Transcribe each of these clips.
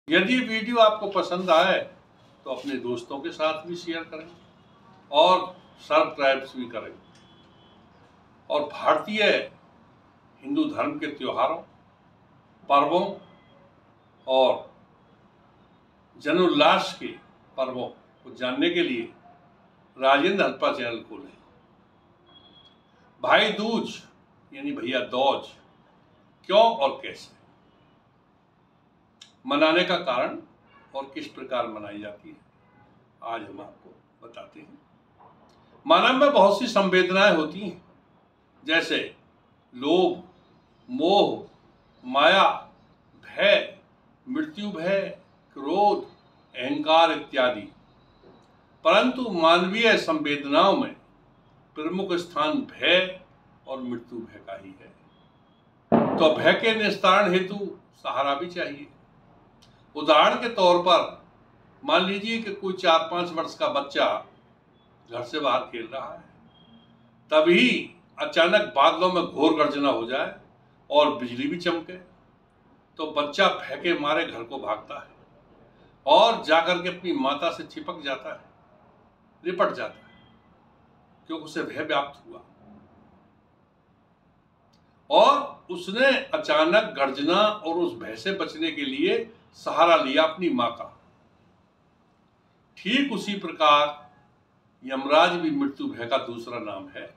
यदि वीडियो आपको पसंद आए तो अपने दोस्तों के साथ भी शेयर करें और सब्सक्राइब भी करें और भारतीय हिंदू धर्म के त्योहारों, पर्वों और जनोल्लास के पर्वों को जानने के लिए राजेंद्र हरप्पा चैनल खोलें। भाई दूज यानी भैया दूज क्यों और कैसे मनाने का कारण और किस प्रकार मनाई जाती है, आज हम आपको बताते हैं। मानव में बहुत सी संवेदनाएं होती हैं, जैसे लोभ, मोह, माया, भय, मृत्यु भय, क्रोध, अहंकार इत्यादि। परंतु मानवीय संवेदनाओं में प्रमुख स्थान भय और मृत्यु भय का ही है। तो भय के निस्तारण हेतु सहारा भी चाहिए। उदाहरण के तौर पर मान लीजिए कि कोई 4-5 वर्ष का बच्चा घर से बाहर खेल रहा है, तभी अचानक बादलों में घोर गर्जना हो जाए और बिजली भी चमके, तो बच्चा भय के मारे घर को भागता है और जाकर के अपनी माता से चिपक जाता है, लिपट जाता है, क्योंकि उसे भय व्याप्त हुआ और उसने अचानक गर्जना और उस भय से बचने के लिए सहारा लिया अपनी मां का। ठीक उसी प्रकार यमराज भी मृत्यु भय का दूसरा नाम है।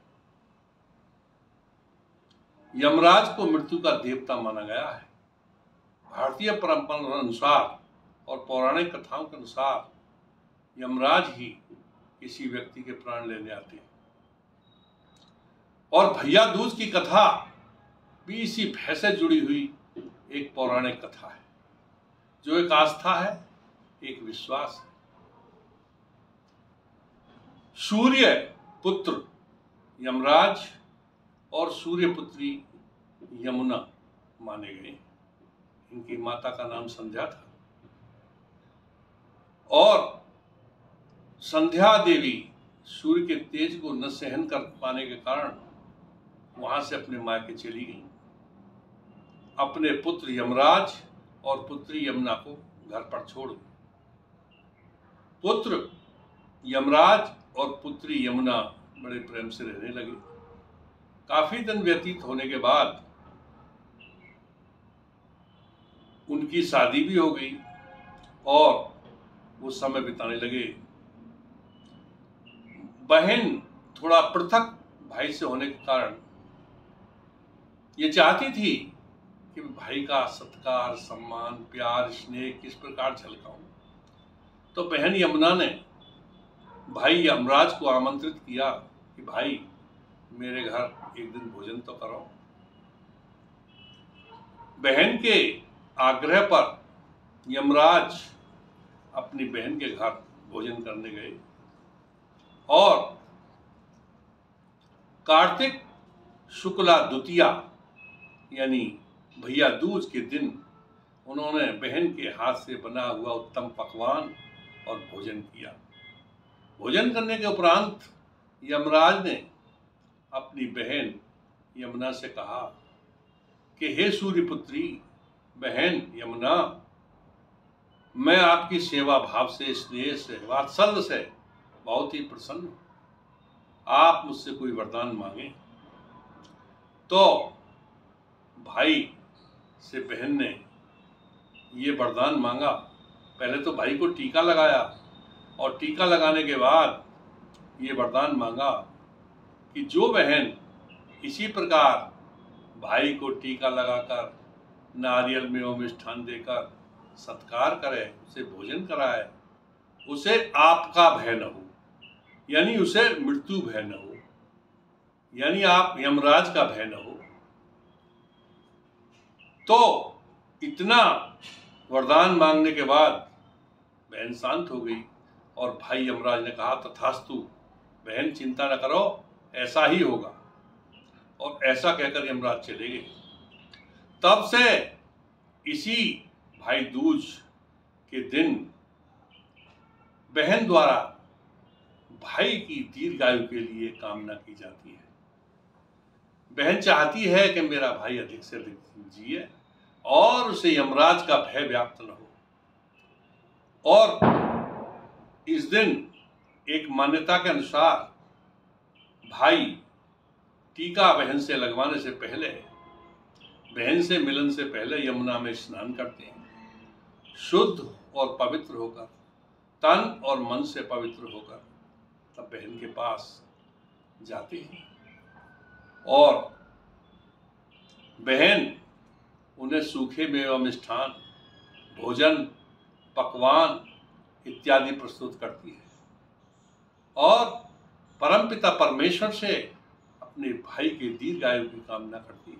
यमराज को मृत्यु का देवता माना गया है। भारतीय परंपरा अनुसार और पौराणिक कथाओं के अनुसार यमराज ही किसी व्यक्ति के प्राण लेने आते हैं। और भैया दूज की कथा भी इसी भय से जुड़ी हुई एक पौराणिक कथा है, जो एक आस्था है, एक विश्वास है। सूर्य पुत्र यमराज और सूर्य पुत्री यमुना माने गए। इनकी माता का नाम संध्या था और संध्या देवी सूर्य के तेज को न सहन कर पाने के कारण वहां से अपने मायके चली गई। अपने पुत्र यमराज और पुत्री यमुना को घर पर छोड़ गई। पुत्र यमराज और पुत्री यमुना बड़े प्रेम से रहने लगे। काफी दिन व्यतीत होने के बाद उनकी शादी भी हो गई और वो समय बिताने लगे। बहन थोड़ा पृथक भाई से होने के कारण ये चाहती थी कि भाई का सत्कार, सम्मान, प्यार, स्नेह किस प्रकार झलकाऊं। तो बहन यमुना ने भाई यमराज को आमंत्रित किया कि भाई मेरे घर एक दिन भोजन तो करो। बहन के आग्रह पर यमराज अपनी बहन के घर भोजन करने गए और कार्तिक शुक्ला द्वितीया यानी भैया दूज के दिन उन्होंने बहन के हाथ से बना हुआ उत्तम पकवान और भोजन किया। भोजन करने के उपरांत यमराज ने अपनी बहन यमुना से कहा कि हे सूर्यपुत्री बहन यमुना, मैं आपकी सेवा भाव से, स्नेह से, वात्सल्य से बहुत ही प्रसन्न हूं। आप मुझसे कोई वरदान मांगे। तो भाई से बहन ने ये वरदान मांगा। पहले तो भाई को टीका लगाया और टीका लगाने के बाद ये वरदान मांगा कि जो बहन इसी प्रकार भाई को टीका लगाकर नारियल में और मिष्ठान देकर सत्कार करे, उसे भोजन कराए, उसे आपका भय न हो, यानी उसे मृत्यु भय न हो, यानी आप यमराज का भय न हो। तो इतना वरदान मांगने के बाद बहन शांत हो गई और भाई यमराज ने कहा तथास्तु, बहन चिंता न करो, ऐसा ही होगा। और ऐसा कहकर यमराज चले गए। तब से इसी भाई दूज के दिन बहन द्वारा भाई की दीर्घायु के लिए कामना की जाती है। बहन चाहती है कि मेरा भाई अधिक से अधिक जिए और उसे यमराज का भय व्याप्त न हो। और इस दिन एक मान्यता के अनुसार भाई टीका बहन से लगवाने से पहले, बहन से मिलन से पहले यमुना में स्नान करते हैं, शुद्ध और पवित्र होकर, तन और मन से पवित्र होकर तब बहन के पास जाते हैं और बहन उन्हें सूखे मेवा मिष्ठान, भोजन, पकवान इत्यादि प्रस्तुत करती है और परमपिता परमेश्वर से अपने भाई के दीर्घायु की कामना करती है।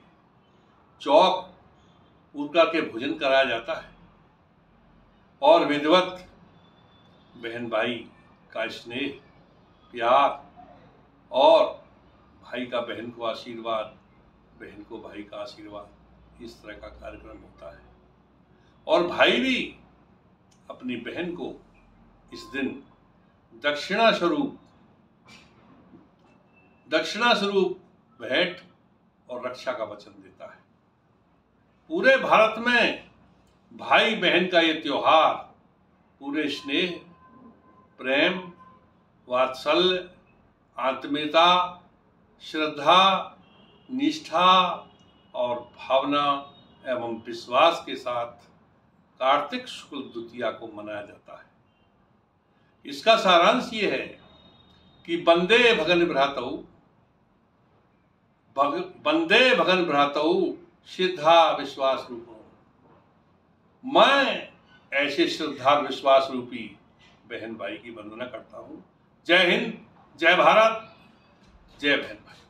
चौक उड़कर के भोजन कराया जाता है और विधिवत बहन भाई का स्नेह, प्यार और भाई का बहन को आशीर्वाद, बहन को भाई का आशीर्वाद, इस तरह का कार्यक्रम होता है। और भाई भी अपनी बहन को इस दिन दक्षिणा स्वरूप भेंट और रक्षा का वचन देता है। पूरे भारत में भाई बहन का ये त्योहार पूरे स्नेह, प्रेम, वात्सल्य, आत्मीयता, श्रद्धा, निष्ठा और भावना एवं विश्वास के साथ कार्तिक शुक्ल द्वितीया को मनाया जाता है। इसका सारांश ये है कि वंदे भगन भ्रातौ सिद्धा विश्वास रूपो। मैं ऐसे श्रद्धा विश्वास रूपी बहन भाई की वंदना करता हूँ। जय हिंद, जय भारत, जय बहन भाई।